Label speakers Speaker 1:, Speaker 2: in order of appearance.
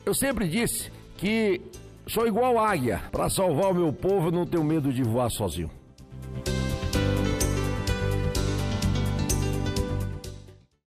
Speaker 1: Eu sempre disse que sou igual águia. Para salvar o meu povo, eu não tenho medo de voar sozinho.